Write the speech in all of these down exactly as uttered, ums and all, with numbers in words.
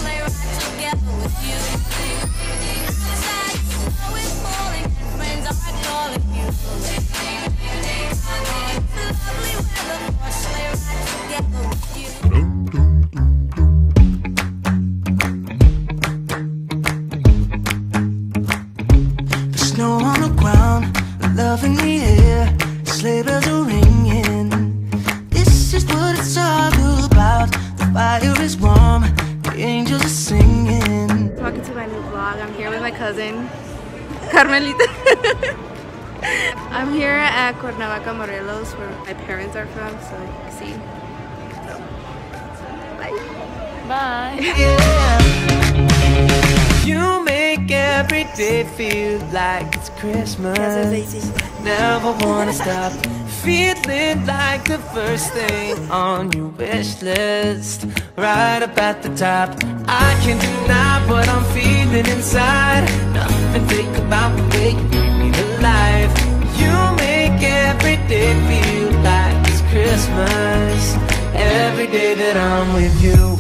sleigh ride together with you. Outside, snow is falling and friends are calling you. It's lovely weather for a sleigh ride together with you. Snow on the ground, love in the air, sleigh bells are ringing. This is what it's all about. The fire is warm, the angels are singing. Welcome to my new vlog. I'm here with my cousin, Carmelita. I'm here at Cuernavaca, Morelos, where my parents are from, so you can see. So, bye. Bye. Yeah. You make every day feel like it's Christmas. Never wanna stop feeling like the first thing on your wish list. Right up at the top, I can't deny what I'm feeling inside. Nothing fake about the way you bring me to life. You make every day feel like it's Christmas. Every day that I'm with you.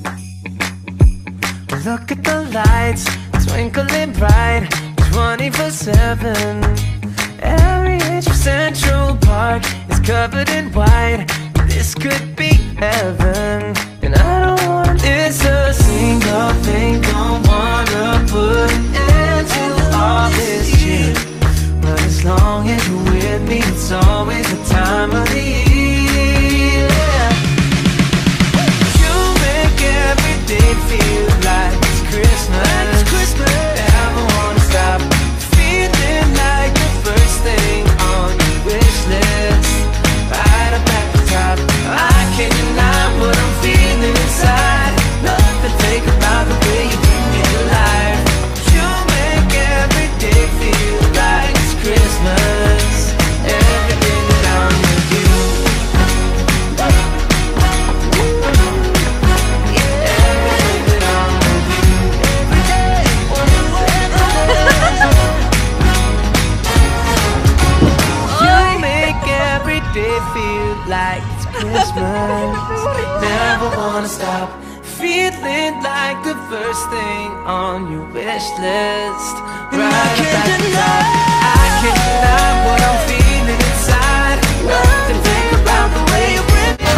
Look at the lights, twinkling bright, twenty-four seven. Every inch of Central Park is covered in white. This could be heaven, and I don't wanna miss a single thing. Don't wanna put an end to all this shit, but as long as you're with me, it's always the time of the year. You make every day feel like it's Christmas. It's Christmas. Never wanna stop feeling like the first thing on your wish list. Right up at the top, I can't deny what I'm feeling inside. Nothing fake about the way you bring me to life. You make every day feel like it's Christmas. Every day that I'm with you. They feel like it's Christmas. Never wanna stop feeling like the first thing on your wish list. Right up at the top, I can't deny what I'm feeling inside. Nothing think about the way you bring me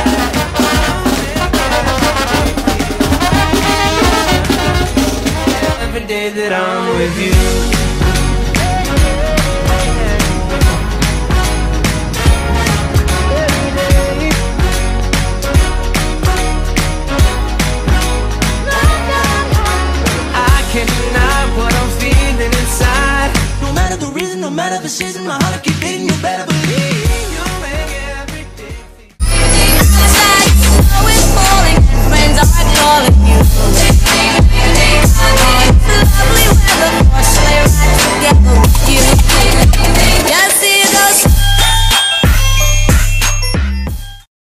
alive. Every day that I'm with you. No matter the reason, no matter the season, my heart keep beating, you better believe.